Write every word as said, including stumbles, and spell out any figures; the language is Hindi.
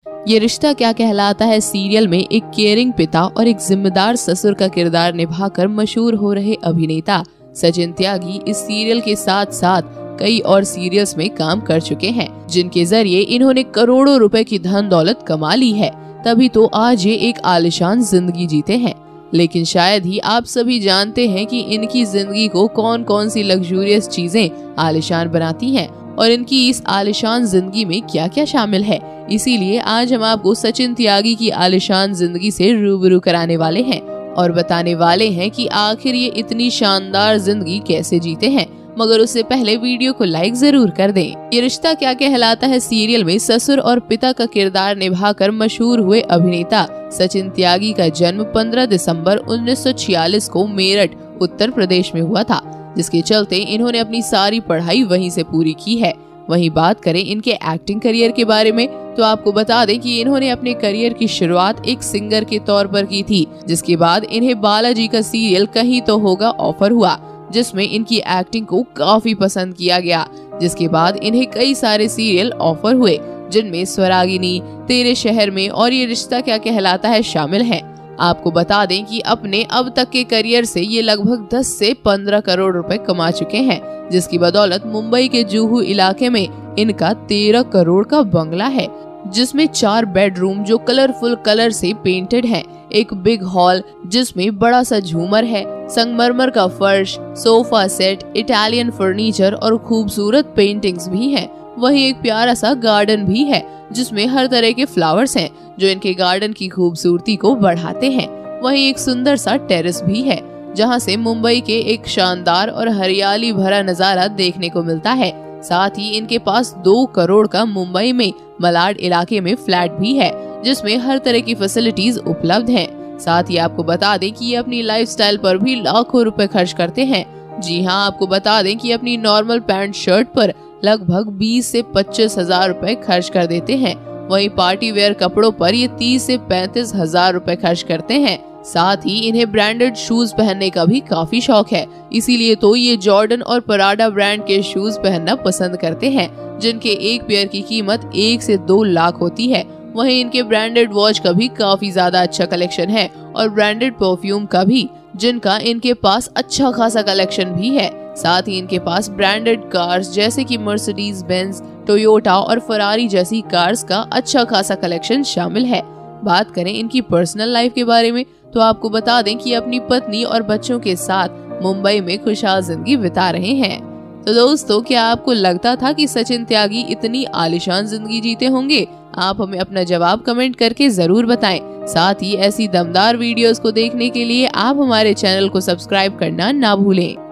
ये रिश्ता क्या कहलाता है सीरियल में एक केयरिंग पिता और एक जिम्मेदार ससुर का किरदार निभाकर मशहूर हो रहे अभिनेता सचिन त्यागी इस सीरियल के साथ साथ कई और सीरियल्स में काम कर चुके हैं, जिनके जरिए इन्होंने करोड़ों रुपए की धन दौलत कमा ली है। तभी तो आज ये एक आलिशान जिंदगी जीते हैं। लेकिन शायद ही आप सभी जानते हैं कि इनकी जिंदगी को कौन कौन सी लग्जूरियस चीजें आलिशान बनाती हैं और इनकी इस आलिशान जिंदगी में क्या क्या शामिल है। इसीलिए आज हम आपको सचिन त्यागी की आलिशान जिंदगी से रूबरू कराने वाले हैं और बताने वाले हैं कि आखिर ये इतनी शानदार जिंदगी कैसे जीते हैं। मगर उससे पहले वीडियो को लाइक जरूर कर दें। ये रिश्ता क्या कहलाता है सीरियल में ससुर और पिता का किरदार निभाकर मशहूर हुए अभिनेता सचिन त्यागी का जन्म पंद्रह दिसंबर उन्नीस सौ छियालीस को मेरठ उत्तर प्रदेश में हुआ था, जिसके चलते इन्होंने अपनी सारी पढ़ाई वहीं से पूरी की है। वहीं बात करें इनके एक्टिंग करियर के बारे में तो आपको बता दें कि इन्होंने अपने करियर की शुरुआत एक सिंगर के तौर पर की थी, जिसके बाद इन्हें बालाजी का सीरियल कहीं तो होगा ऑफर हुआ, जिसमें इनकी एक्टिंग को काफी पसंद किया गया। जिसके बाद इन्हें कई सारे सीरियल ऑफर हुए, जिनमें स्वरागिनी, तेरे शहर में और ये रिश्ता क्या कहलाता है शामिल हैं। आपको बता दें कि अपने अब तक के करियर से ये लगभग दस से पंद्रह करोड़ रुपए कमा चुके हैं, जिसकी बदौलत मुंबई के जुहू इलाके में इनका तेरह करोड़ का बंगला है, जिसमें चार बेडरूम जो कलरफुल कलर से पेंटेड हैं, एक बिग हॉल जिसमें बड़ा सा झूमर है, संगमरमर का फर्श, सोफा सेट, इटालियन फर्नीचर और खूबसूरत पेंटिंग्स भी हैं। वहीं एक प्यारा सा गार्डन भी है, जिसमें हर तरह के फ्लावर्स हैं जो इनके गार्डन की खूबसूरती को बढ़ाते हैं। वहीं एक सुंदर सा टेरेस भी है, जहां से मुंबई के एक शानदार और हरियाली भरा नजारा देखने को मिलता है। साथ ही इनके पास दो करोड़ का मुंबई में मलाड इलाके में फ्लैट भी है, जिसमें हर तरह की फैसिलिटीज उपलब्ध हैं। साथ ही आपको बता दें कि ये अपनी लाइफस्टाइल पर भी लाखों रुपए खर्च करते हैं। जी हाँ, आपको बता दें कि अपनी नॉर्मल पैंट शर्ट पर लगभग बीस से पच्चीस हजार रुपए खर्च कर देते हैं। वहीं पार्टी वेयर कपड़ों पर ये तीस से पैंतीस हजार रुपए खर्च करते हैं। साथ ही इन्हें ब्रांडेड शूज पहनने का भी काफी शौक है, इसीलिए तो ये जॉर्डन और पराडा ब्रांड के शूज पहनना पसंद करते हैं, जिनके एक पेयर की कीमत एक से दो लाख होती है। वहीं इनके ब्रांडेड वॉच का भी काफी ज्यादा अच्छा कलेक्शन है और ब्रांडेड परफ्यूम का भी, जिनका इनके पास अच्छा खासा कलेक्शन भी है। साथ ही इनके पास ब्रांडेड कार्स जैसे कि मर्सिडीज बेंज, टोयोटा और फरारी जैसी कार्स का अच्छा खासा कलेक्शन शामिल है। बात करें इनकी पर्सनल लाइफ के बारे में तो आपको बता दें कि अपनी पत्नी और बच्चों के साथ मुंबई में खुशहाल जिंदगी बिता रहे हैं। तो दोस्तों, क्या आपको लगता था कि सचिन त्यागी इतनी आलिशान जिंदगी जीते होंगे? आप हमें अपना जवाब कमेंट करके जरूर बताएं। साथ ही ऐसी दमदार वीडियोस को देखने के लिए आप हमारे चैनल को सब्सक्राइब करना ना भूलें।